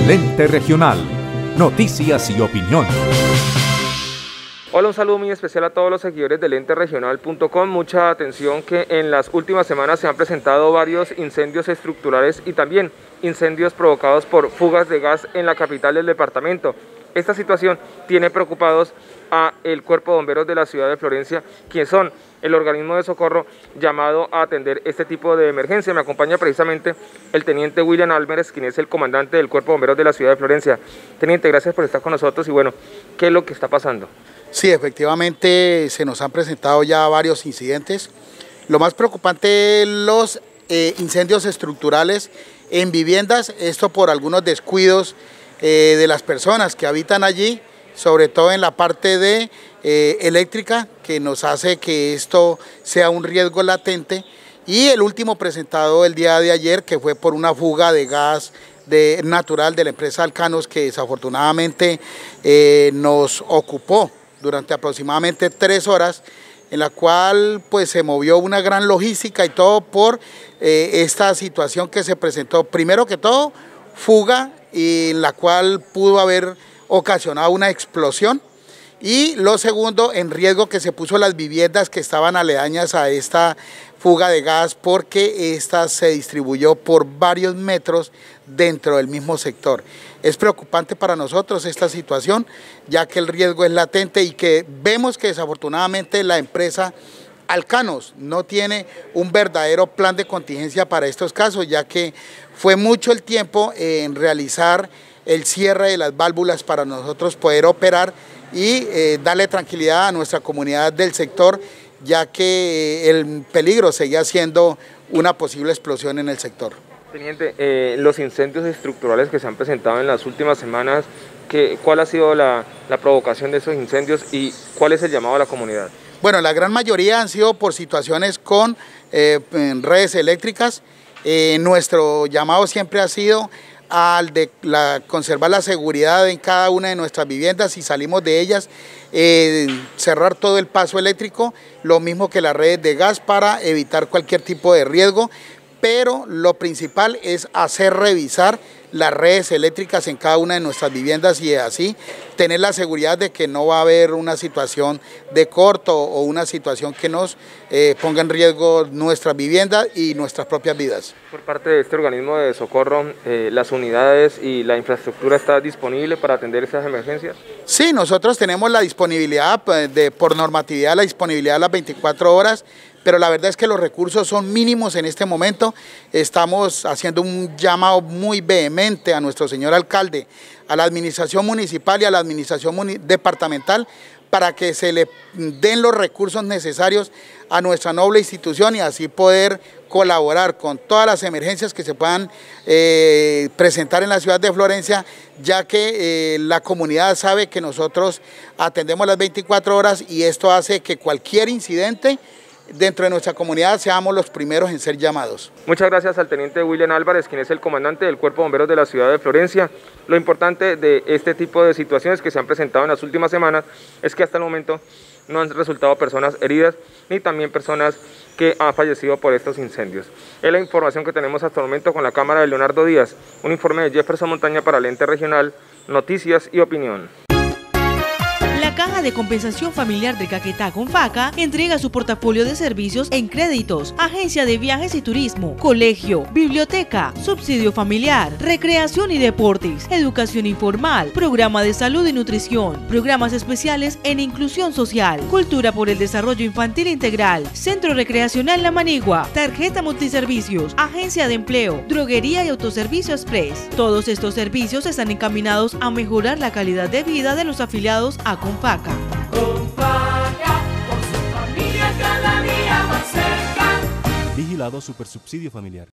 Lente Regional. Noticias y opinión. Hola, un saludo muy especial a todos los seguidores de lenteregional.com. Mucha atención que en las últimas semanas se han presentado varios incendios estructurales y también incendios provocados por fugas de gas en la capital del departamento. Esta situación tiene preocupados a el Cuerpo de Bomberos de la ciudad de Florencia, quienes son el organismo de socorro llamado a atender este tipo de emergencia. Me acompaña precisamente el teniente William Álvarez, quien es el comandante del Cuerpo de Bomberos de la ciudad de Florencia. Teniente, gracias por estar con nosotros y bueno, ¿qué es lo que está pasando? Sí, efectivamente se nos han presentado ya varios incidentes. Lo más preocupante, los incendios estructurales en viviendas, esto por algunos descuidos de las personas que habitan allí, sobre todo en la parte de eléctrica, que nos hace que esto sea un riesgo latente. Y el último presentado el día de ayer, que fue por una fuga de gas natural de la empresa Alcanos, que desafortunadamente nos ocupó durante aproximadamente 3 horas, en la cual pues se movió una gran logística y todo por esta situación que se presentó. Primero que todo, fuga, y en la cual pudo haber ocasionado una explosión, y lo segundo, en riesgo que se puso las viviendas que estaban aledañas a esta fuga de gas, porque esta se distribuyó por varios metros dentro del mismo sector. Es preocupante para nosotros esta situación, ya que el riesgo es latente y que vemos que desafortunadamente la empresa Alcanos no tiene un verdadero plan de contingencia para estos casos, ya que fue mucho el tiempo en realizar el cierre de las válvulas para nosotros poder operar y darle tranquilidad a nuestra comunidad del sector, ya que el peligro seguía siendo una posible explosión en el sector. Teniente, los incendios estructurales que se han presentado en las últimas semanas, ¿cuál ha sido la provocación de esos incendios y cuál es el llamado a la comunidad? Bueno, la gran mayoría han sido por situaciones con redes eléctricas. Nuestro llamado siempre ha sido al de conservar la seguridad en cada una de nuestras viviendas. Si salimos de ellas, cerrar todo el paso eléctrico, lo mismo que las redes de gas, para evitar cualquier tipo de riesgo. Pero lo principal es hacer revisar las redes eléctricas en cada una de nuestras viviendas y así tener la seguridad de que no va a haber una situación de corto o una situación que nos ponga en riesgo nuestras viviendas y nuestras propias vidas. Por parte de este organismo de socorro, ¿las unidades y la infraestructura está disponible para atender estas emergencias? Sí, nosotros tenemos la disponibilidad, por normatividad, la disponibilidad a las 24 horas, pero la verdad es que los recursos son mínimos en este momento. Estamos haciendo un llamado muy vehemente a nuestro señor alcalde, a la administración municipal y a la administración departamental, para que se le den los recursos necesarios a nuestra noble institución y así poder colaborar con todas las emergencias que se puedan presentar en la ciudad de Florencia, ya que la comunidad sabe que nosotros atendemos las 24 horas y esto hace que cualquier incidente dentro de nuestra comunidad seamos los primeros en ser llamados. Muchas gracias al teniente William Álvarez, quien es el comandante del Cuerpo de Bomberos de la ciudad de Florencia. Lo importante de este tipo de situaciones que se han presentado en las últimas semanas es que hasta el momento no han resultado personas heridas ni también personas que han fallecido por estos incendios. Es la información que tenemos hasta el momento con la cámara de Leonardo Díaz. Un informe de Jefferson Montaña para Lente Regional, Noticias y Opinión. La Caja de Compensación Familiar de Caquetá, Confaca, entrega su portafolio de servicios en créditos, agencia de viajes y turismo, colegio, biblioteca, subsidio familiar, recreación y deportes, educación informal, programa de salud y nutrición, programas especiales en inclusión social, cultura por el desarrollo infantil integral, centro recreacional La Manigua, tarjeta multiservicios, agencia de empleo, droguería y autoservicio express. Todos estos servicios están encaminados a mejorar la calidad de vida de los afiliados a Confaca. Confaca, por su familia cada día más cerca. Vigilado Supersubsidio Familiar.